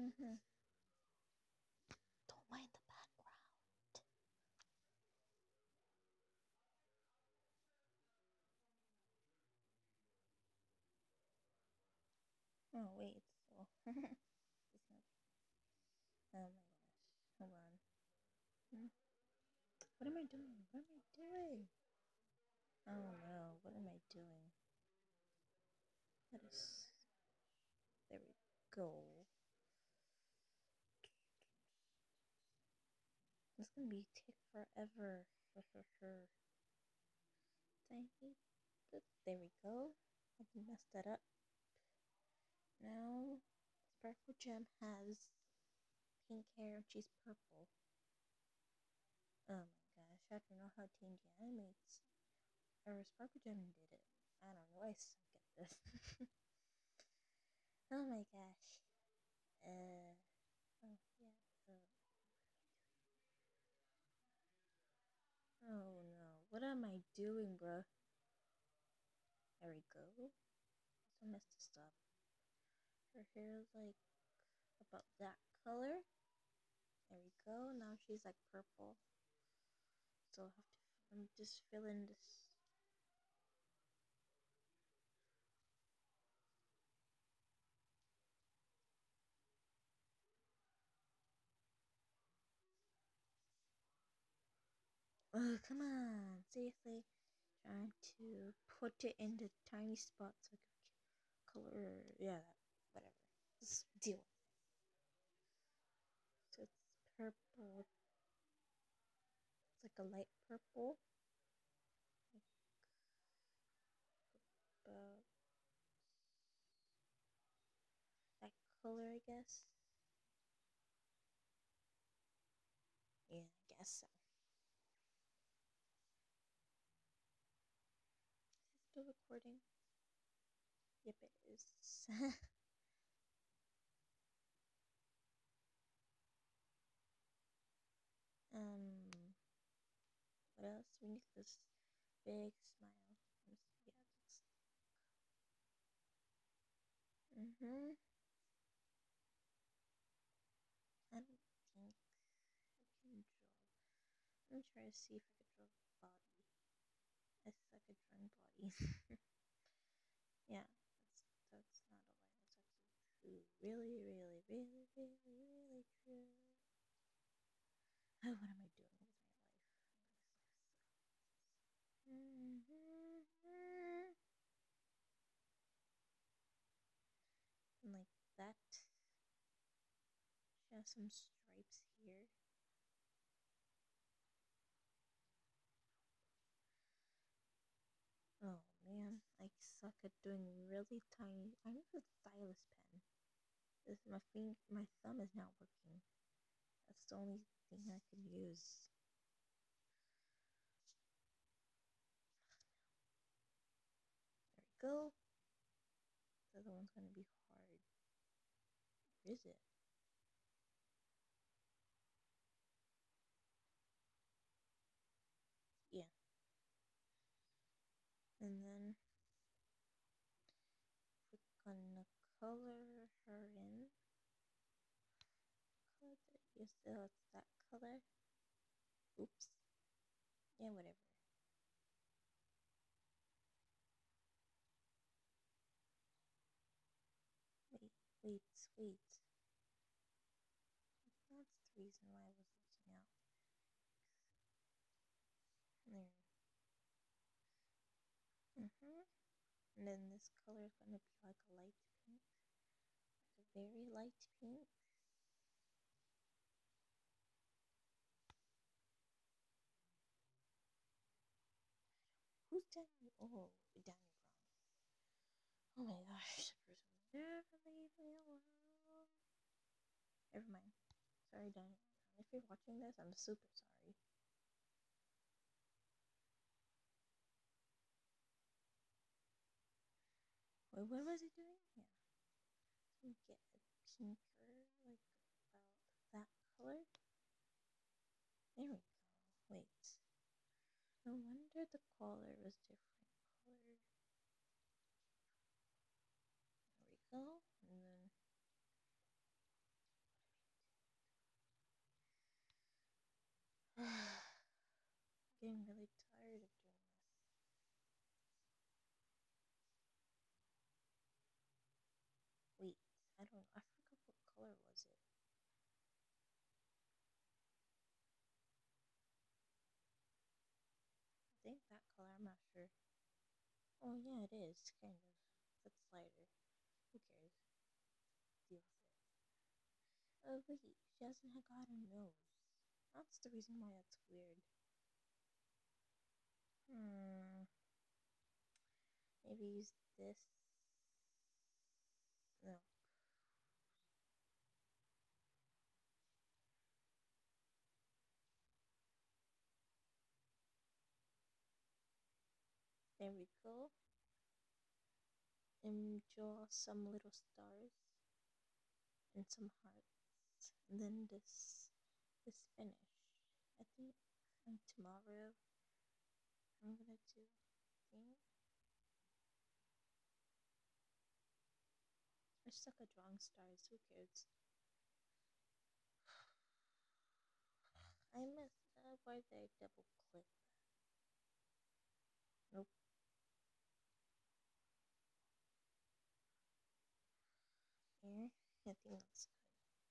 Mm-hmm. Don't mind the background. Oh wait, so it's not. Oh my gosh, hold on. Hmm? What am I doing? What am I doing? Oh no, what am I doing? That is. There we go. This is gonna be take forever. I hate that. There we go. I can mess that up. Now, Sparkle Gem has pink hair and she's purple. Oh my gosh, I don't know how TNG animates. Or Sparkle Gem did it. I don't know, I suck at this. Oh my gosh. Oh yeah. Oh no, what am I doing, bruh? There we go. So messed this up. Her hair is like about that color. There we go. Now she's like purple. So I have to. I'm just filling this. Oh come on! Seriously, trying to put it in the tiny spots so I could color. Yeah, whatever. Just deal with it. So it's purple. It's like a light purple. Like about that color, I guess. Yeah, I guess so. Is it still recording? Yep, it is. um, what else? We need this big smile. Yeah, that's. Mm-hmm. I don't think I can draw. Let me try to see if I could draw body. I suck at drawing body. Yeah, that's not a lie. That's actually true. Really, really, really, really, really true. Oh, what am I doing with my life? Mm-hmm. And like that. She has some stripes here. Oh man, I suck at doing really tiny. I need a stylus pen. This my thumb is not working. That's the only thing I can use. There we go. The other one's gonna be hard. Where is it? Yeah. And then we're gonna color her in. Color that you still it's that color. Oops. Yeah, whatever. Wait, wait. That's the reason why I was looking out. There. Mhm. And then this color is gonna be like a light pink, like a very light pink. Who's Daniel? Oh, Daniel Brown. Oh my gosh, the person will never leave me alone. Never mind. Sorry, Daniel. If you're watching this, I'm super sorry. Wait, what was he doing? Yeah. So get a pinker, like about that color. There we go. Wait. No wonder the collar was different color. There we go. And then getting really tired of doing this. Wait, I don't know. I forgot what color was it. I think that color. I'm not sure. Oh yeah, it is kind of. That's lighter. Who cares? Deal with it. Oh wait, she hasn't got a nose. That's the reason why that's weird. Hmm. Maybe use this. No. There we go. And draw some little stars and some hearts. And then this finish. I think tomorrow I'm gonna do thing. I suck at drawing stars. Who cares? I missed. Why did I double click that? Nope. Here. I think that's good.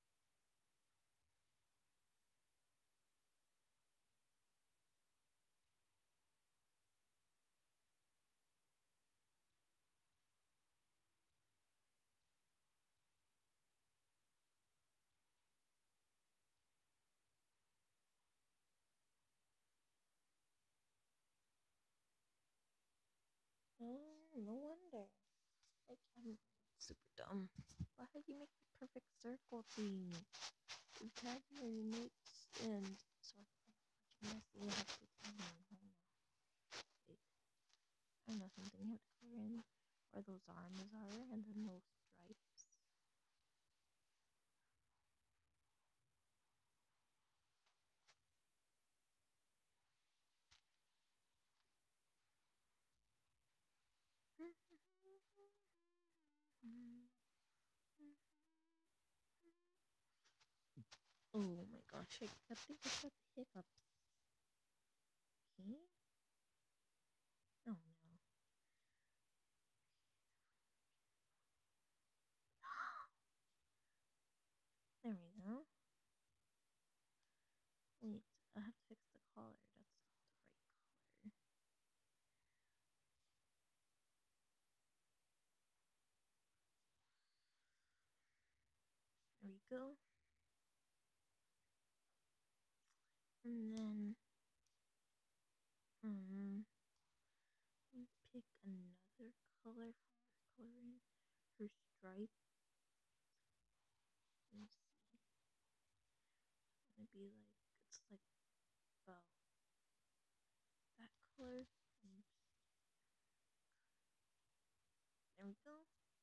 Oh, no wonder. Like, I'm super dumb. Why did you make the perfect circle thing? You tag your mates and so I messy and have to tell me. Wait, I know something you have to color in where those arms are and then those stripes. Oh my gosh, I think I got the hiccups. Okay. Oh no. There we go. Wait, I have to fix the collar. That's not the right color. There we go. And then, pick another color for coloring her stripe. Let me see. It's gonna be like, it's like about that color. And there we go.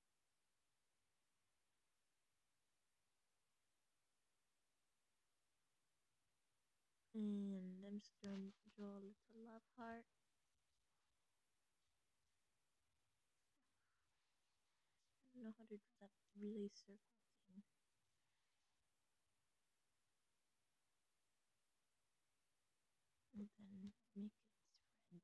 And I'm just gonna draw a little love heart. I don't know how to do that really circle thing. And then make it red.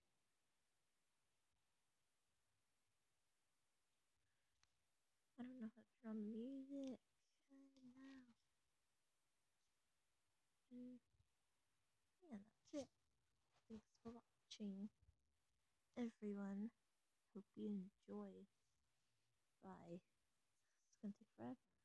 I don't know how to draw music. I know. And yeah, that's it. Thanks for watching, everyone. Hope you enjoy. Bye. It's gonna take forever.